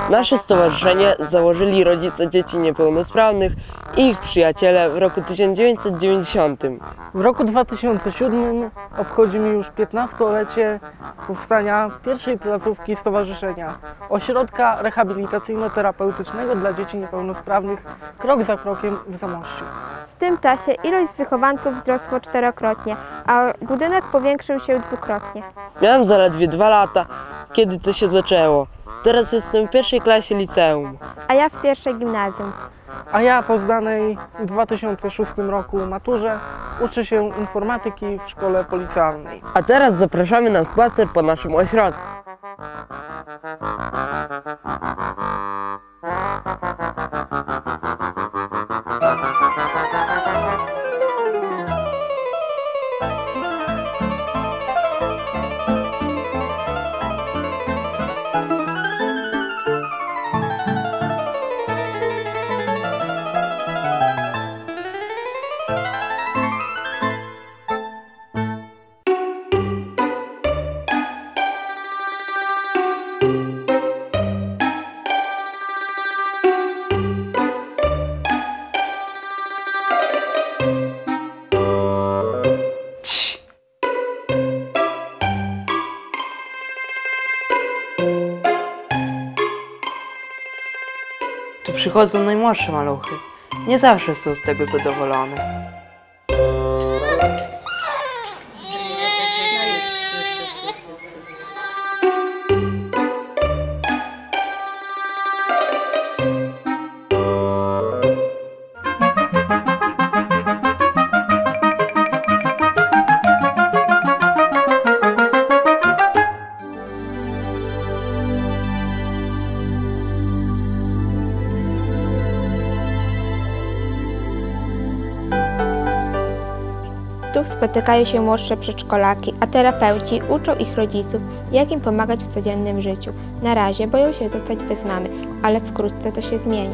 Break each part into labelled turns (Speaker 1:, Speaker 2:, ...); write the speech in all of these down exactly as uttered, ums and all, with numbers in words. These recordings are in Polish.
Speaker 1: Nasze stowarzyszenie założyli rodzice dzieci niepełnosprawnych i ich przyjaciele w roku tysiąc dziewięćset dziewięćdziesiątym.
Speaker 2: W roku dwa tysiące siódmym obchodzimy już piętnastolecie powstania pierwszej placówki stowarzyszenia, ośrodka rehabilitacyjno-terapeutycznego dla dzieci niepełnosprawnych Krok za krokiem w Zamościu.
Speaker 3: W tym czasie ilość wychowanków wzrosła czterokrotnie, a budynek powiększył się dwukrotnie.
Speaker 1: Miałem zaledwie dwa lata, kiedy to się zaczęło. Teraz jestem w pierwszej klasie liceum.
Speaker 3: A ja w pierwszej gimnazjum.
Speaker 2: A ja po zdanej w dwa tysiące szóstym roku maturze uczę się informatyki w szkole policjalnej.
Speaker 1: A teraz zapraszamy na spacer po naszym ośrodku.
Speaker 4: Tu przychodzą najmłodsze maluchy. Nie zawsze są z tego zadowolone.
Speaker 3: Tu spotykają się młodsze przedszkolaki, a terapeuci uczą ich rodziców, jak im pomagać w codziennym życiu. Na razie boją się zostać bez mamy, ale wkrótce to się zmieni.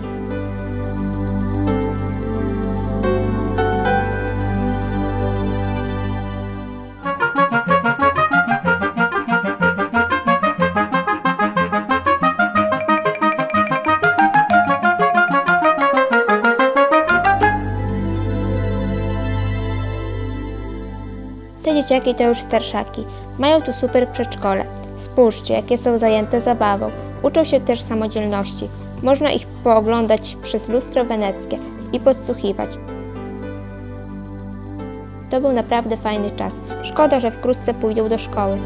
Speaker 3: Te dzieciaki to już starszaki. Mają tu super przedszkole. Spójrzcie, jakie są zajęte zabawą. Uczą się też samodzielności. Można ich pooglądać przez lustro weneckie i podsłuchiwać. To był naprawdę fajny czas. Szkoda, że wkrótce pójdą do szkoły.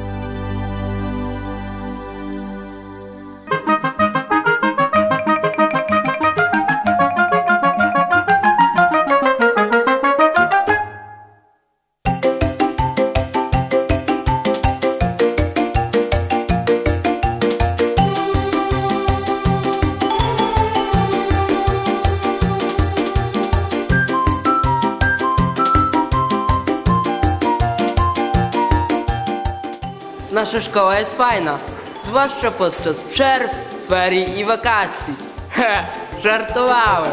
Speaker 4: Nasza szkoła jest fajna, zwłaszcza podczas przerw, ferii i wakacji. He, żartowałem.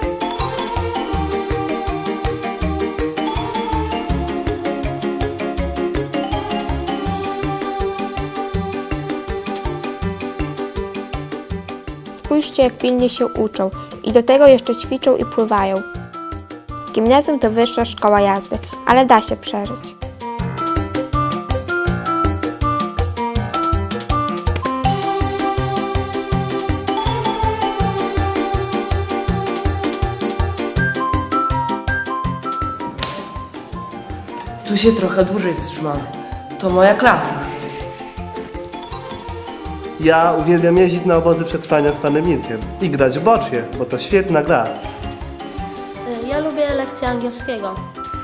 Speaker 3: Spójrzcie, jak pilnie się uczą i do tego jeszcze ćwiczą i pływają. Gimnazjum to wyższa szkoła jazdy, ale da się przeżyć.
Speaker 4: Tu się trochę dłużej wstrzymamy. To moja klasa.
Speaker 5: Ja uwielbiam jeździć na obozy przetrwania z panem Mirkiem i grać w bocznie, bo to świetna gra.
Speaker 6: Ja lubię lekcję angielskiego.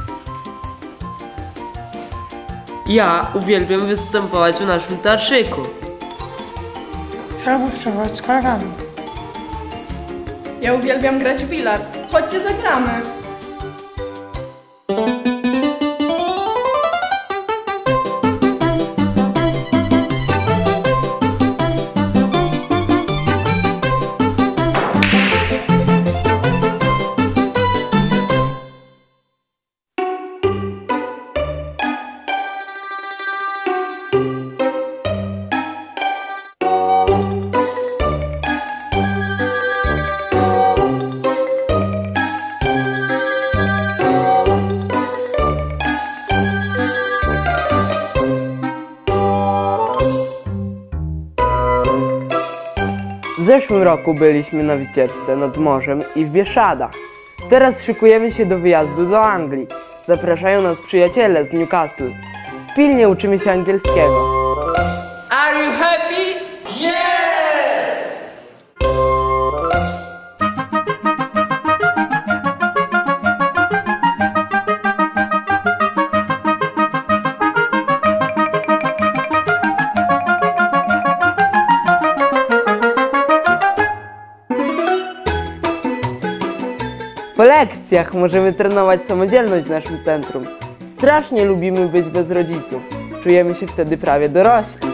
Speaker 4: Ja uwielbiam występować w naszym teatrzyku.
Speaker 7: Ja lubię przebywać z kolegami.
Speaker 8: Ja uwielbiam grać w bilard. Chodźcie, zagramy.
Speaker 1: zeszłym roku byliśmy na wycieczce nad morzem i w Bieszczadach. Teraz szykujemy się do wyjazdu do Anglii. Zapraszają nas przyjaciele z Newcastle. Pilnie uczymy się angielskiego.
Speaker 4: Are you happy?
Speaker 1: Po lekcjach możemy trenować samodzielność w naszym centrum. Strasznie lubimy być bez rodziców. Czujemy się wtedy prawie dorośli.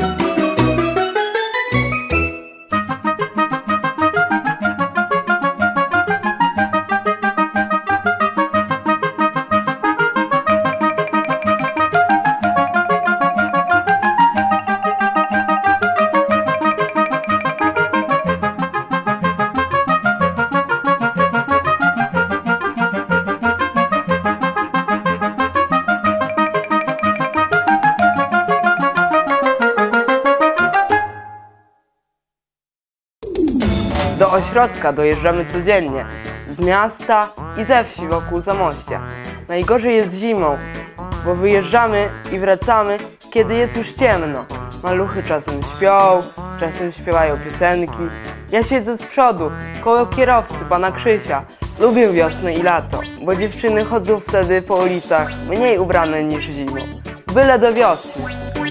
Speaker 1: Do ośrodka dojeżdżamy codziennie, z miasta i ze wsi wokół Zamościa. Najgorzej jest zimą, bo wyjeżdżamy i wracamy, kiedy jest już ciemno. Maluchy czasem śpią, czasem śpiewają piosenki. Ja siedzę z przodu, koło kierowcy, pana Krzysia. Lubię wiosnę i lato, bo dziewczyny chodzą wtedy po ulicach mniej ubrane niż zimą. Byle do wiosny.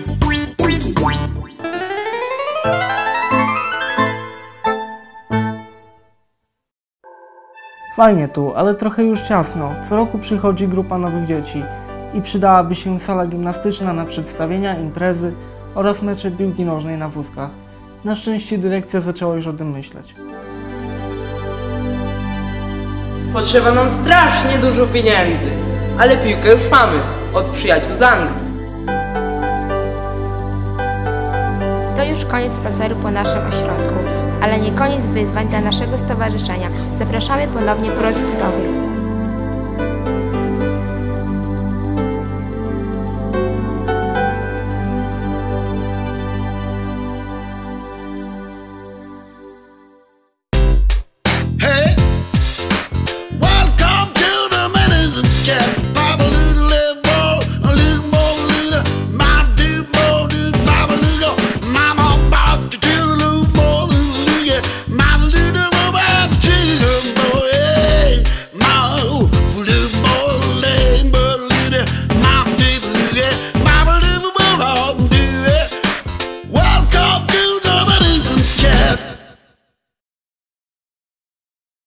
Speaker 2: Fajnie tu, ale trochę już ciasno. Co roku przychodzi grupa nowych dzieci i przydałaby się sala gimnastyczna na przedstawienia, imprezy oraz mecze piłki nożnej na wózkach. Na szczęście dyrekcja zaczęła już o tym myśleć.
Speaker 4: Potrzeba nam strasznie dużo pieniędzy, ale piłkę już mamy od przyjaciół z Anglii.
Speaker 3: To już koniec spaceru po naszym ośrodku, ale nie koniec wyzwań dla naszego stowarzyszenia. Zapraszamy ponownie po rozbudowie.